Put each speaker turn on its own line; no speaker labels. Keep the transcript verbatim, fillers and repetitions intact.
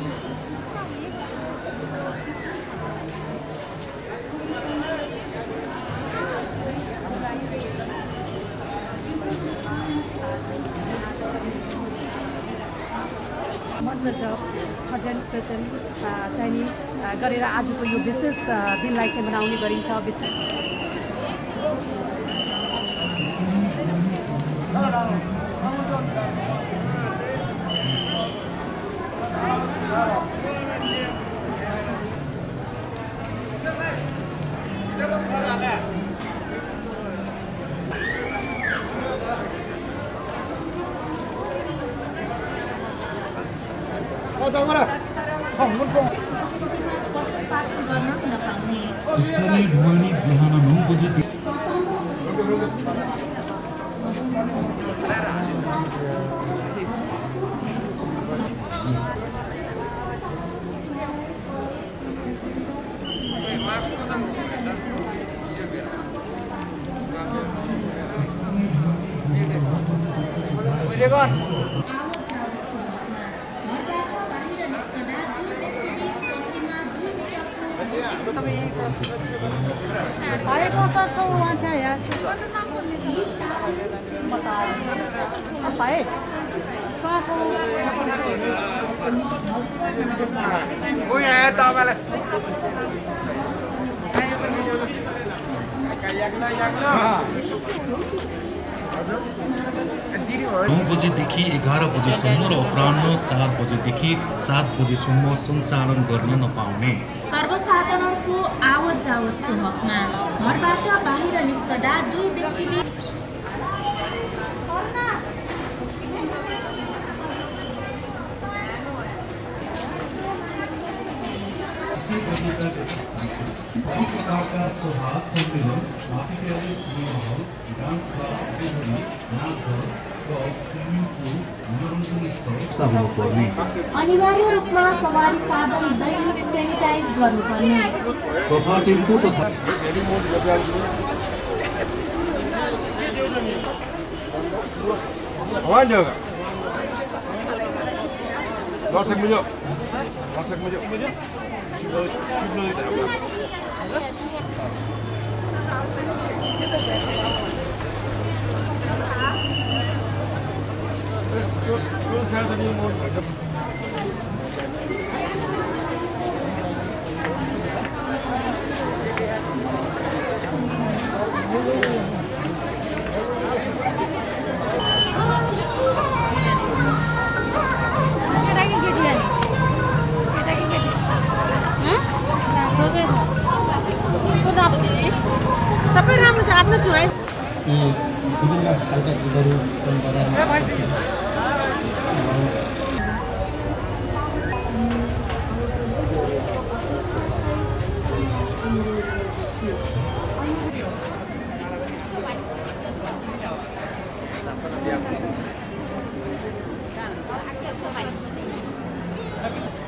खर्जन प्रचन चाहिँ गरेर आजको यो विशेष दिनलाई चाहिँ मनाउने गरिन्छ। विशेष
स्थानीय ढुवानी बिहान नौ बजे नौ बजेदेखि एघार बजेसम्म र अपराह्न चार बजेदेखि सात बजेसम्म सञ्चालन गर्न नपाउने।
सर्वसाधारणको आवत जावतको हकमा घरबाट बाहिर निस्कदा दुई व्यक्ति
प्रकारका सभा सम्मेलन माथिकाले सिनेमा हल डान्स क्लब नाचघर क्लब स्विमिङ पुल मनोरञ्जन स्थल हुनुपर्ने।
अनिवार्य रूपमा सवारी साधन दैनिक सेनिटाइज गर्नुपर्ने।
सफा टेम्पो तथा
दर्शक मिल्यो दर्शक मिल्यो
सबै राम्रो छ आफ्नो चोइस।
विभिन्न खालका गीतहरू बजारमा
Yeah.